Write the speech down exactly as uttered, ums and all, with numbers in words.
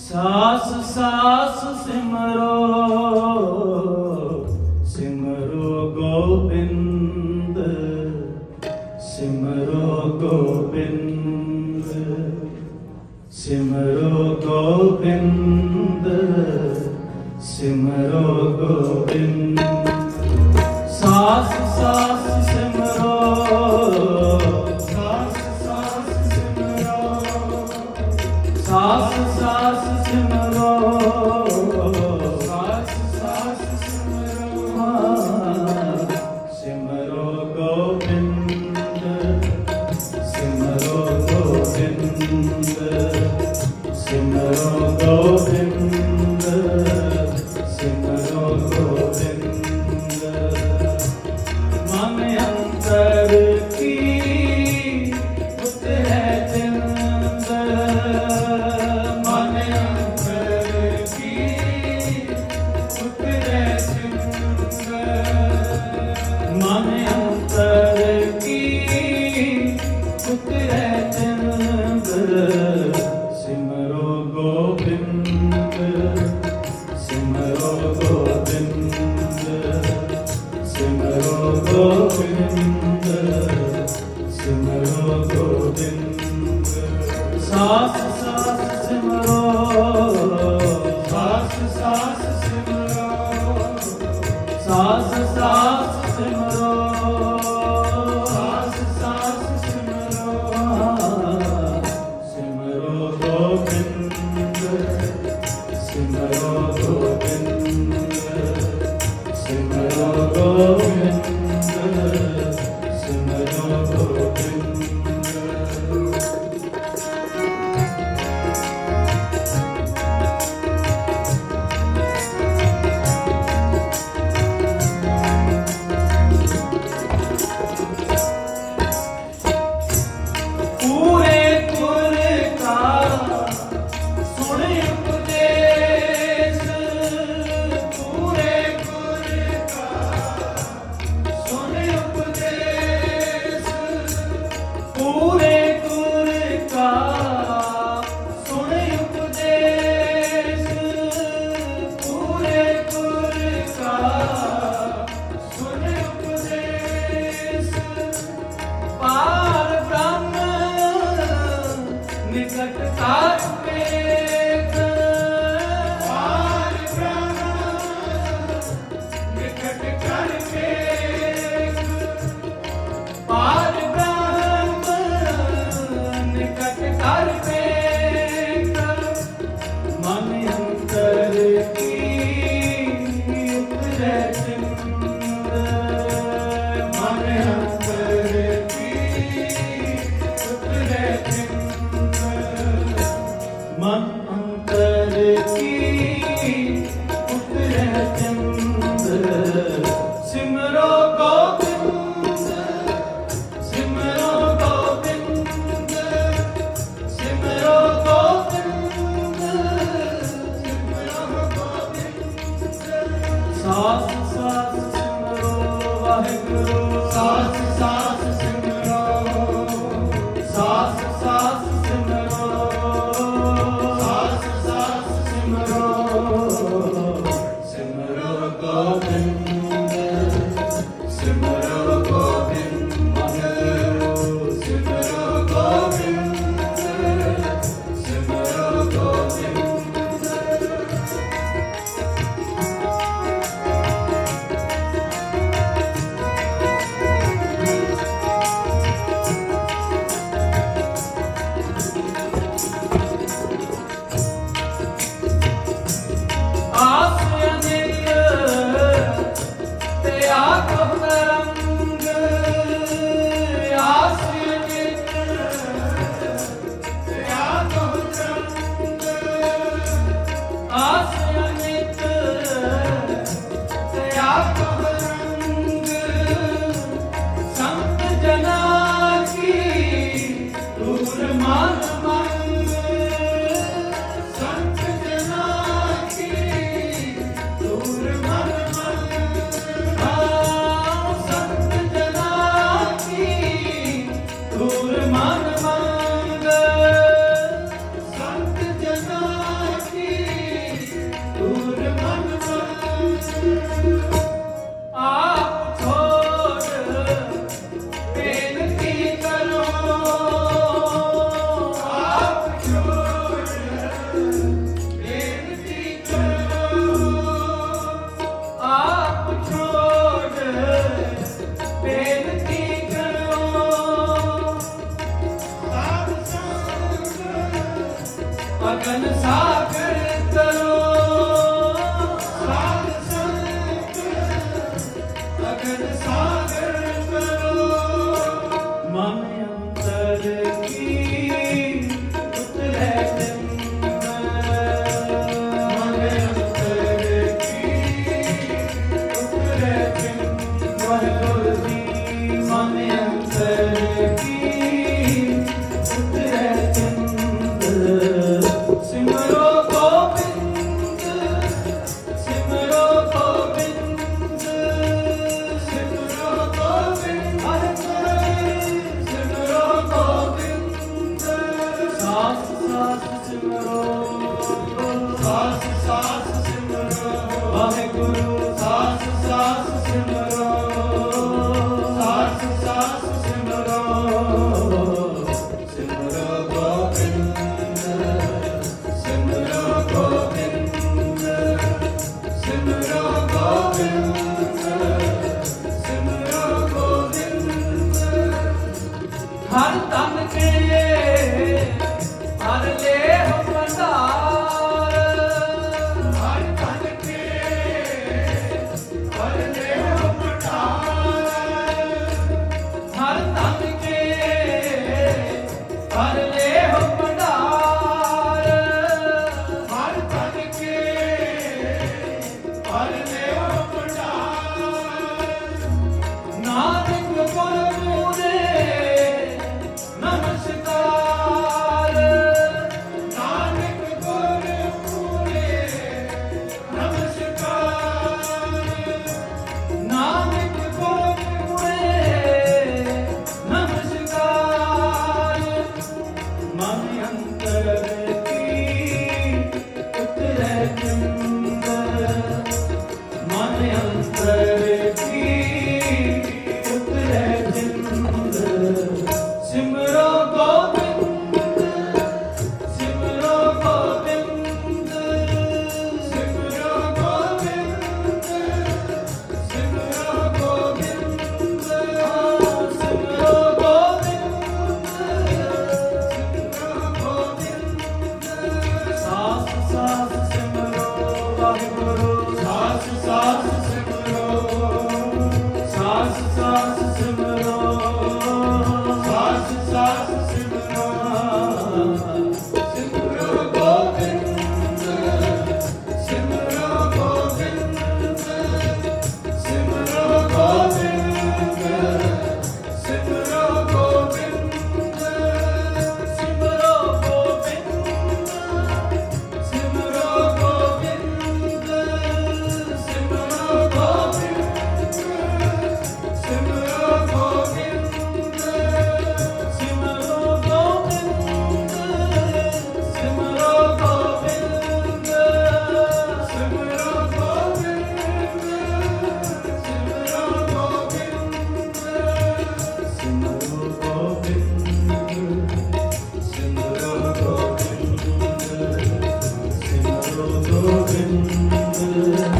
सास सास सिमरो सिमरो गोविंद सिमरो गोविंद सिमरो गोविंद सिमरो गोविंद सास सास सिमरो सास सास सिमरो सास सास सिमरो सास सास सिमरो सिमरो गोविंद सिमरो गोविंद सिमरो गोविंद सिमरो गोविंद मन अंतर की पुत है जिंद मन अंतर की पुत है जिंद मन अंतर की पुत है जिंद सिमरो गोविंद सिमरो गोविंद सिमरो गोविंद सिमरो गोविंद सास सास सिमरो सास सास सिमरो सास सास सिमरो सास सास सिमरो सिमरो गोविंद सिमरो गोविंद सिमरो गोविंद सिमरो गोविंद पूरे कुल का सुने उपदेश पूरे कुल का सुने उपदेश पूरे कुल का सुने उपदेश पूरे कुल का सुने उपदेश पार ब्रह्म निकट काट पेख पार ब्रह्म निकट कर पेख पार ब्रह्म निकट कर पेख मन अंतर की उतरे चिंद मन अंतर की उतरे चिंद मन अंतर की उतरे चिंद सिमरो गोविंद सिमरो गोविंद सिमरो गोविंद सिमरो गोविंद सास सास सिमरो वाहिगुरु सास सास सिमरो सास सास सिमरो सास अगन सागर करो साध संग अगन सागर करो मन अंतर की उतरे चिंत मन अंतर की उतरे चिंत वाहिगुरु जी मन अंतर की उतरे चिंत सिमरो गोबिंद सिमरो गोबिंद सिमरो गोबिंद सिमरो गोबिंद सास सास सिमरो सास सास सिमरो वाहिगुरु सास सास सिमरो सास सास सिमरो सिमरो गोबिंद सिमरो गोबिंद सिमरो गोबिंद सिमरो गोबिंद हर तन के हर ले हो भंडार हर तन के हर ले हो भंडार हर तन के हर ले हो भंडार हर तन के हर ले हो भंडार नानक गुर पूरे नमस्कार नानक गुर पूरे नमस्कार नानक गुर पूरे नमस्कार मन अंतर की उतरे चिंत मन अंतर की उतरे चिंत सिमरो गोबिंद सिमरो गोबिंद सिमरो गोबिंद सिमरो गोबिंद सिमरो गोबिंद सिमरो गोबिंद सास सास सिमरो वाहिगुरु सास सास सिमरो सास सास सिमरो सास सास सिमरो सिमरो गोबिंद सिमरो गोबिंद सिमरो गोबिंद सिमरो गोबिंद सिमरो गोबिंद सिमरो गोबिंद सिमरो गोबिंद सिमरो गोबिंद सिमरो गोबिंद सिमरो गोबिंद सिमरो गोबिंद सिमरो गोबिंद सिमरो गोबिंद सिमरो गोबिंद सिमरो गोबिंद